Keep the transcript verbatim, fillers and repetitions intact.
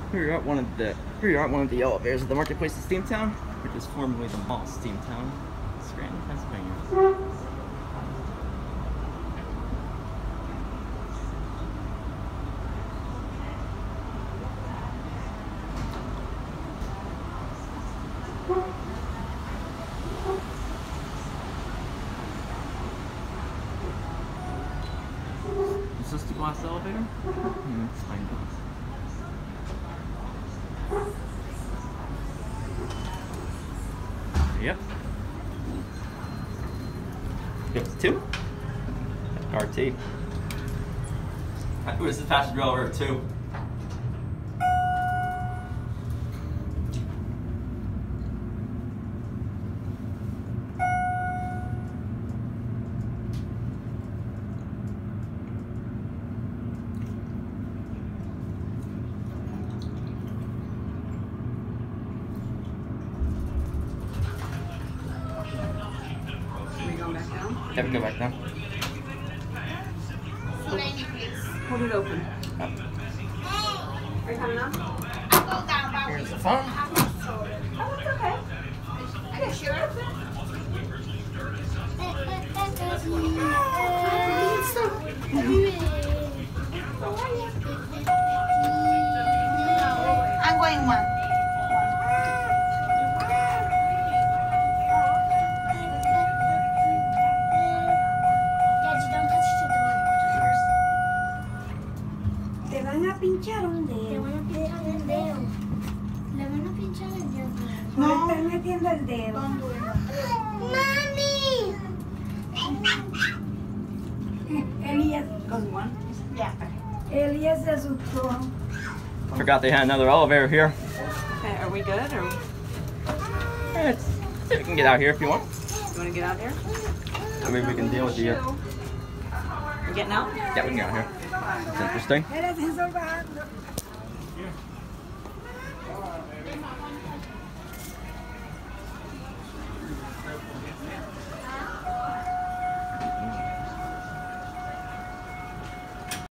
Here you're at one of the here you're at one of the elevators of the marketplace in Steamtown, which is formerly the mall Steamtown, Scranton, Pennsylvania. Is this the glass elevator? Hmm, it's fine glass. Yep. Yep, two. R T. Ooh, this is passenger elevator two. Yeah, we go back now. Hold it open. Oh. Are you coming up? Here's the phone. Oh, it's okay. Okay, sure. I'm going one. Te van a pinchar un Te dedo. van a pinchar el dedo. Le van a pinchar el dedo. No me están metiendo el dedo. ¡Mami! Elías, Goes one? Yeah. Elías se asustó. Forgot they had another elevator here. Okay, are we good? Or Yeah, it's, you can get out here if you want. you want to get out here? I mean, we can deal with the. Uh, We're getting out? yeah, we can get out here. It's interesting. Eres salvando.